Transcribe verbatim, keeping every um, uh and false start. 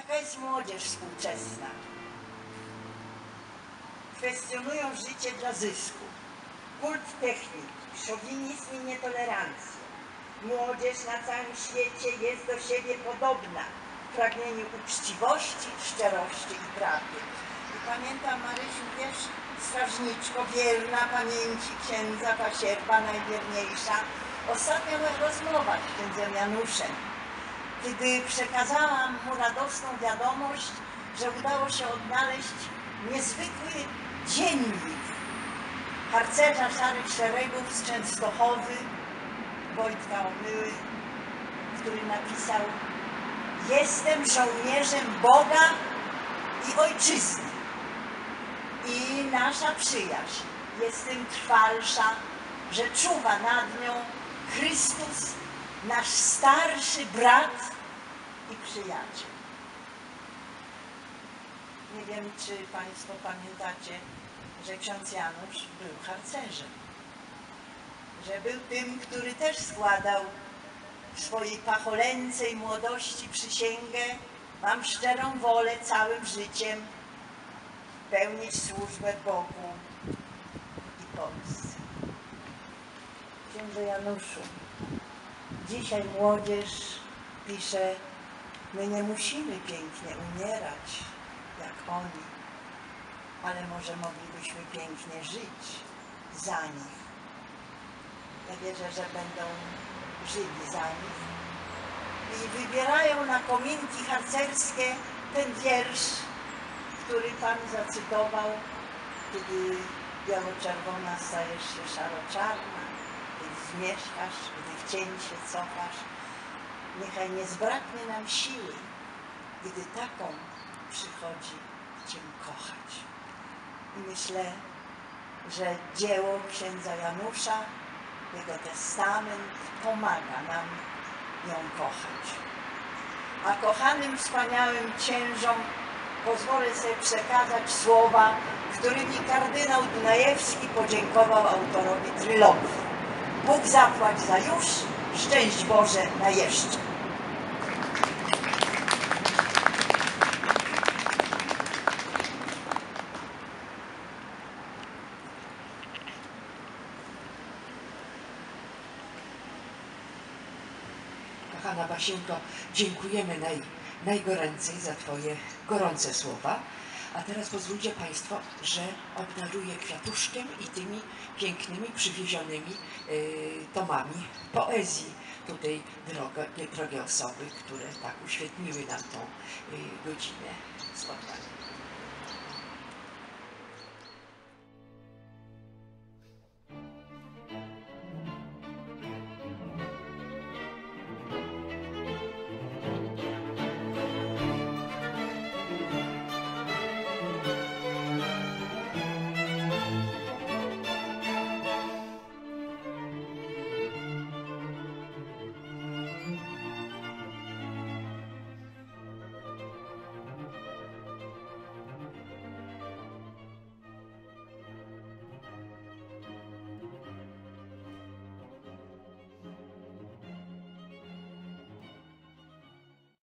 Taka jest młodzież współczesna. Kwestionują życie dla zysku. Kult techniki, szowinizm i nietolerancję. Młodzież na całym świecie jest do siebie podobna w pragnieniu uczciwości, szczerości i prawdy. I pamiętam, Marysiu, wiesz, strażniczko wierna pamięci księdza Pasierba, najwierniejsza, ostatnio miała rozmowa z księdzem Januszem, kiedy przekazałam mu radosną wiadomość, że udało się odnaleźć niezwykły dziennik harcerza Szarych Szeregów z Częstochowy, Wojtka Omyły, który napisał: jestem żołnierzem Boga i Ojczyzny i nasza przyjaźń jest tym trwalsza, że czuwa nad nią Chrystus, nasz starszy brat i przyjaciel. Nie wiem, czy Państwo pamiętacie, że ksiądz Janusz był harcerzem, że był tym, który też składał w swojej pacholęcej młodości przysięgę: mam szczerą wolę całym życiem pełnić służbę Bogu i Polsce. Księże Januszu, dzisiaj młodzież pisze: my nie musimy pięknie umierać jak oni, ale może moglibyśmy pięknie żyć za nich. Ja wierzę, że będą żyli za nich i wybierają na kominki harcerskie ten wiersz, który Pan zacytował, kiedy biało-czerwona stajesz się szaro-czarna, kiedy zmieszkasz, gdy w cień się cofasz. Niechaj nie zbraknie nam siły, gdy taką przychodzi Cię kochać. I myślę, że dzieło księdza Janusza, jego testament pomaga nam ją kochać. A kochanym, wspaniałym księżom pozwolę sobie przekazać słowa, którymi kardynał Dunajewski podziękował autorowi trylogii: Bóg zapłać za już, szczęść Boże na jeszcze. Kochana Basienko, dziękujemy naj, najgoręcej za Twoje gorące słowa. A teraz pozwólcie Państwo, że obdaruję kwiatuszkiem i tymi pięknymi, przywiezionymi y, tomami poezji tutaj drogie, drogie osoby, które tak uświetniły nam tą y, godzinę spotkania.